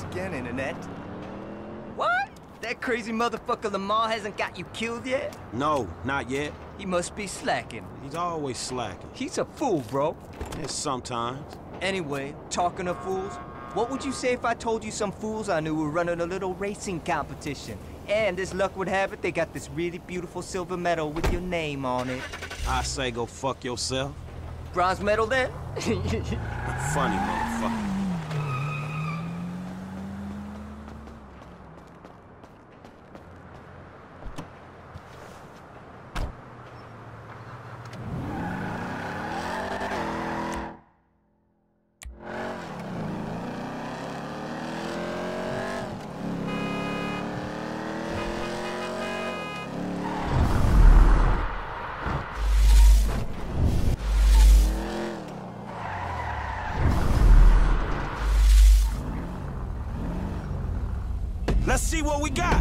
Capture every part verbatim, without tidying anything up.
again, Internet. What? That crazy motherfucker Lamar hasn't got you killed yet? No, not yet. He must be slacking. He's always slacking. He's a fool, bro. Yes, sometimes. Anyway, talking of fools, what would you say if I told you some fools I knew were running a little racing competition? And as luck would have it, they got this really beautiful silver medal with your name on it. I say go fuck yourself. Bronze medal then? Funny motherfucker. Let's see what we got.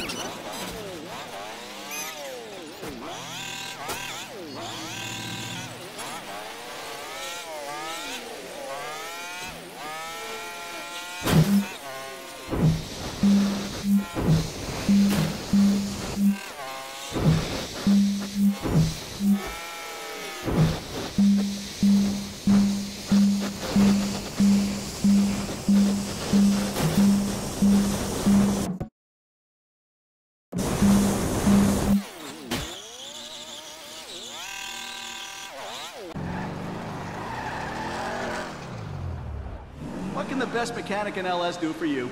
What can the best mechanic in L S do for you?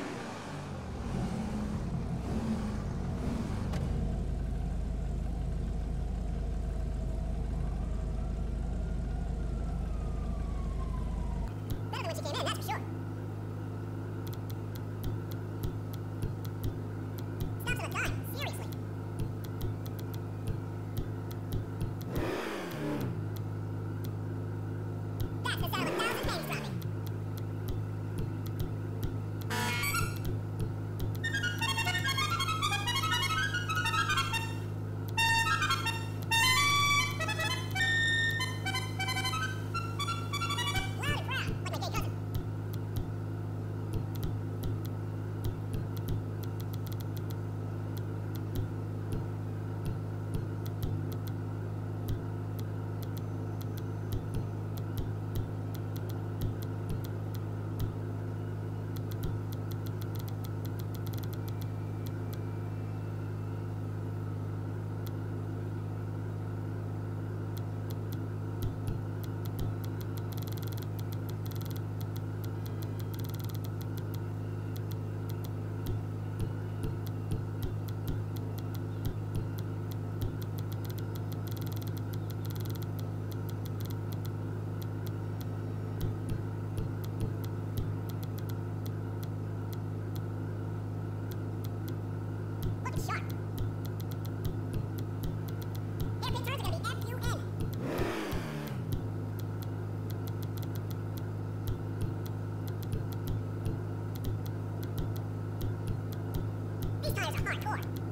Better than when she came in, that's for sure. Stops on a dime, seriously. That's the sound of a thousand names dropping. Loud and proud, like my gay cousin. Looking sharp. Hairpin turns are gonna be F U N. These tires are hardcore.